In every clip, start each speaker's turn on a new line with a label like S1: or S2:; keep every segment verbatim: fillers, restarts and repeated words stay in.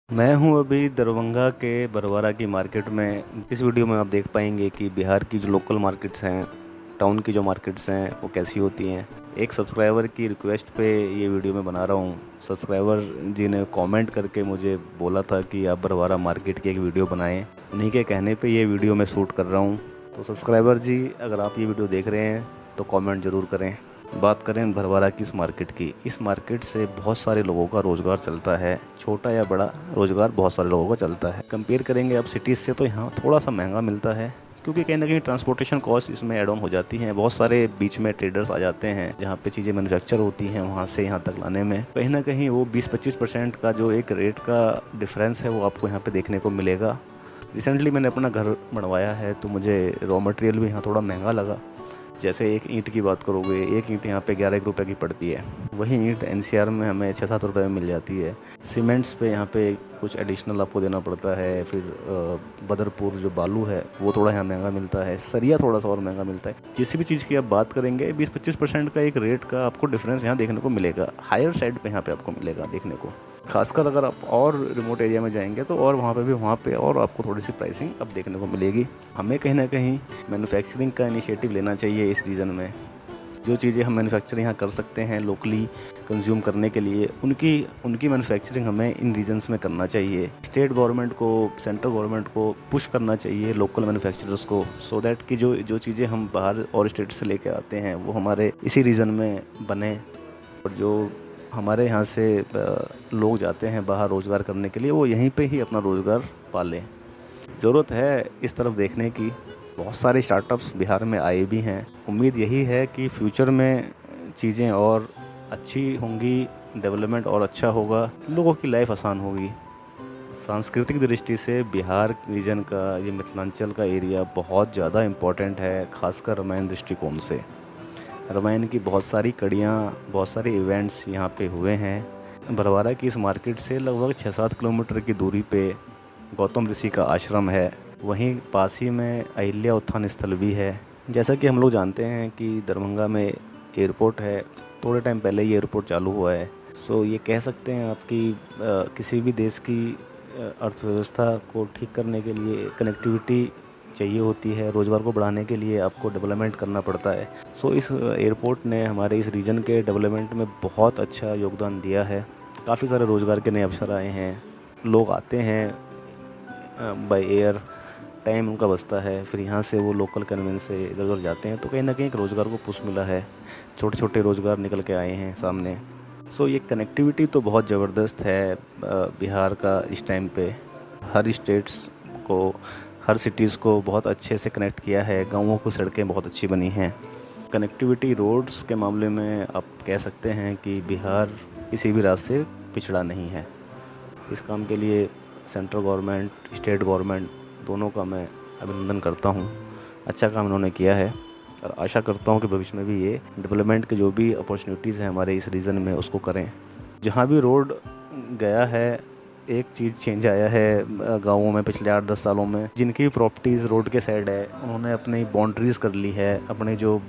S1: मैं हूं अभी दरभंगा के बरवारा की मार्केट में। इस वीडियो में आप देख पाएंगे कि बिहार की जो लोकल मार्केट्स हैं, टाउन की जो मार्केट्स हैं, वो कैसी होती हैं। एक सब्सक्राइबर की रिक्वेस्ट पे ये वीडियो मैं बना रहा हूं। सब्सक्राइबर जी ने कमेंट करके मुझे बोला था कि आप बरवारा मार्केट की एक वीडियो बनाएं। उन्हीं के कहने पे ये वीडियो मैं शूट कर रहा हूँ। तो सब्सक्राइबर जी, अगर आप ये वीडियो देख रहे हैं तो कमेंट ज़रूर करें। बात करें भरवारा की इस मार्केट की, इस मार्केट से बहुत सारे लोगों का रोज़गार चलता है। छोटा या बड़ा रोज़गार बहुत सारे लोगों का चलता है। कंपेयर करेंगे आप सिटीज़ से तो यहाँ थोड़ा सा महंगा मिलता है, क्योंकि कहीं ना कहीं ट्रांसपोर्टेशन कॉस्ट इसमें एड ऑन हो जाती हैं। बहुत सारे बीच में ट्रेडर्स आ जाते हैं जहाँ पे चीज़ें मैन्युफैक्चर होती हैं, वहाँ से यहाँ तक लाने में कहीं ना कहीं वो बीस पच्चीस परसेंट का जो एक रेट का डिफरेंस है वो आपको यहाँ पे देखने को मिलेगा। रिसेंटली मैंने अपना घर बनवाया है तो मुझे रॉ मटेरियल भी यहाँ थोड़ा महंगा लगा। जैसे एक ईंट की बात करोगे, एक ईंट यहाँ पे ग्यारह रुपए की पड़ती है। वही ईंट एनसीआर में हमें छः सात रुपये में मिल जाती है। सीमेंट्स पे यहाँ पे कुछ एडिशनल आपको देना पड़ता है। फिर बदरपुर जो बालू है वो थोड़ा यहाँ महंगा मिलता है। सरिया थोड़ा सा और महंगा मिलता है। किसी भी चीज़ की आप बात करेंगे बीस पच्चीस परसेंट का एक रेट का आपको डिफरेंस यहाँ देखने को मिलेगा। हायर साइड पे यहाँ पे आपको मिलेगा देखने को। खासकर अगर आप और रिमोट एरिया में जाएंगे तो और वहाँ पे भी वहाँ पे और आपको थोड़ी सी प्राइसिंग अब देखने को मिलेगी। हमें कहीं ना कहीं मैन्युफैक्चरिंग का इनिशिएटिव लेना चाहिए इस रीजन में। जो चीज़ें हम मैन्युफैक्चर यहाँ कर सकते हैं लोकली कंज्यूम करने के लिए, उनकी उनकी मैन्युफैक्चरिंग हमें इन रीजन्स में करना चाहिए। स्टेट गवर्नमेंट को, सेंट्रल गवर्नमेंट को पुश करना चाहिए लोकल मैन्युफैक्चरर्स को, सो दैट कि जो जो चीज़ें हम बाहर और स्टेट से लेके आते हैं वो हमारे इसी रीजन में बने। और जो हमारे यहाँ से लोग जाते हैं बाहर रोज़गार करने के लिए, वो यहीं पे ही अपना रोज़गार पालें। ज़रूरत है इस तरफ देखने की। बहुत सारे स्टार्टअप्स बिहार में आए भी हैं। उम्मीद यही है कि फ्यूचर में चीज़ें और अच्छी होंगी, डेवलपमेंट और अच्छा होगा, लोगों की लाइफ आसान होगी। सांस्कृतिक दृष्टि से बिहार रीजन का, ये मिथिलांचल का एरिया बहुत ज़्यादा इम्पोर्टेंट है, खासकर रामायण दृष्टिकोण से। रामायण की बहुत सारी कड़ियाँ, बहुत सारे इवेंट्स यहाँ पे हुए हैं। बरवारा की इस मार्केट से लगभग छः सात किलोमीटर की दूरी पे गौतम ऋषि का आश्रम है। वहीं पास ही में अहिल्या उत्थान स्थल भी है। जैसा कि हम लोग जानते हैं कि दरभंगा में एयरपोर्ट है, थोड़े टाइम पहले ही एयरपोर्ट चालू हुआ है। सो ये कह सकते हैं आपकी किसी भी देश की अर्थव्यवस्था को ठीक करने के लिए कनेक्टिविटी चाहिए होती है। रोज़गार को बढ़ाने के लिए आपको डेवलपमेंट करना पड़ता है। सो इस एयरपोर्ट ने हमारे इस रीजन के डेवलपमेंट में बहुत अच्छा योगदान दिया है। काफ़ी सारे रोज़गार के नए अवसर आए हैं। लोग आते हैं बाय एयर, टाइम उनका बचता है, फिर यहाँ से वो लोकल कन्वेंस से इधर उधर जाते हैं, तो कहीं ना कहीं एक रोज़गार को पुश मिला है। छोटे छोटे रोज़गार निकल के आए हैं सामने। सो ये कनेक्टिविटी तो बहुत ज़बरदस्त है बिहार का इस टाइम पे। हर स्टेट्स को, हर सिटीज़ को बहुत अच्छे से कनेक्ट किया है। गाँवों की सड़कें बहुत अच्छी बनी हैं। कनेक्टिविटी रोड्स के मामले में आप कह सकते हैं कि बिहार किसी भी रास्ते से पिछड़ा नहीं है। इस काम के लिए सेंट्रल गवर्नमेंट, स्टेट गवर्नमेंट दोनों का मैं अभिनंदन करता हूँ। अच्छा काम इन्होंने किया है और आशा करता हूँ कि भविष्य में भी ये डेवलपमेंट के जो भी अपॉर्चुनिटीज़ हैं हमारे इस रीजन में उसको करें। जहाँ भी रोड गया है, एक चीज़ चेंज आया है गाँवों में पिछले आठ दस सालों में। जिनकी प्रॉपर्टीज़ रोड के साइड है, उन्होंने अपनी बाउंड्रीज़ कर ली है। अपने जो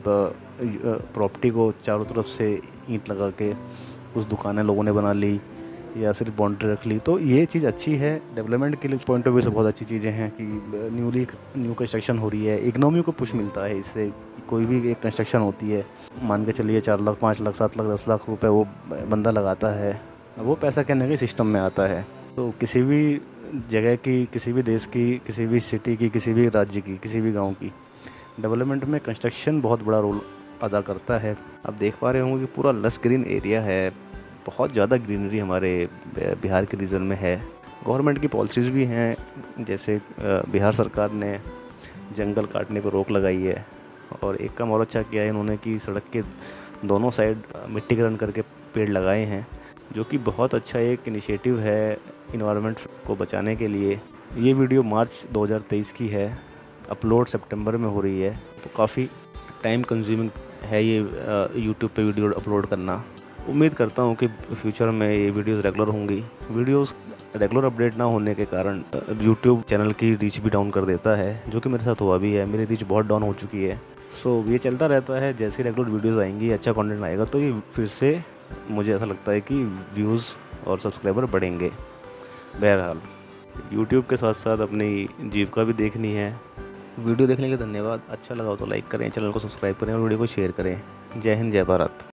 S1: प्रॉपर्टी को चारों तरफ से ईंट लगा के कुछ दुकानें लोगों ने बना ली या सिर्फ बाउंड्री रख ली। तो ये चीज़ अच्छी है, डेवलपमेंट के लिए पॉइंट ऑफ व्यू से बहुत अच्छी चीज़ें हैं कि न्यूली न्यू कंस्ट्रक्शन हो रही है। इकनॉमी को पुश मिलता है इससे। कोई भी एक कंस्ट्रक्शन होती है, मान के चलिए चार लाख पाँच लाख सात लाख दस लाख रुपए वो बंदा लगाता है, वो पैसा कहने के सिस्टम में आता है। तो किसी भी जगह की, किसी भी देश की, किसी भी सिटी की, किसी भी राज्य की, किसी भी गांव की डेवलपमेंट में कंस्ट्रक्शन बहुत बड़ा रोल अदा करता है। आप देख पा रहे होंगे कि पूरा लस ग्रीन एरिया है। बहुत ज़्यादा ग्रीनरी हमारे बिहार के रीजन में है। गवर्नमेंट की पॉलिसीज़ भी हैं, जैसे बिहार सरकार ने जंगल काटने पर रोक लगाई है। और एक काम और अच्छा किया है इन्होंने कि सड़क के दोनों साइड मिट्टीकरण करके पेड़ लगाए हैं, जो कि बहुत अच्छा एक इनिशिएटिव है इन्वायरमेंट को बचाने के लिए। ये वीडियो मार्च दो हज़ार तेईस की है, अपलोड सितंबर में हो रही है, तो काफ़ी टाइम कंज्यूमिंग है ये यूट्यूब पे वीडियो अपलोड करना। उम्मीद करता हूँ कि फ्यूचर में ये वीडियोस रेगुलर होंगी। वीडियोस रेगुलर अपडेट ना होने के कारण यूट्यूब चैनल की रीच भी डाउन कर देता है, जो कि मेरे साथ हुआ भी है। मेरी रीच बहुत डाउन हो चुकी है। सो ये चलता रहता है। जैसे रेगुलर वीडियोज़ आएंगी, अच्छा कंटेंट आएगा, तो ये फिर से मुझे ऐसा लगता है कि व्यूज़ और सब्सक्राइबर बढ़ेंगे। बहरहाल यूट्यूब के साथ साथ अपनी जीविका भी देखनी है। वीडियो देखने के लिए धन्यवाद। अच्छा लगा हो तो लाइक करें, चैनल को सब्सक्राइब करें और वीडियो को शेयर करें। जय हिंद, जय भारत।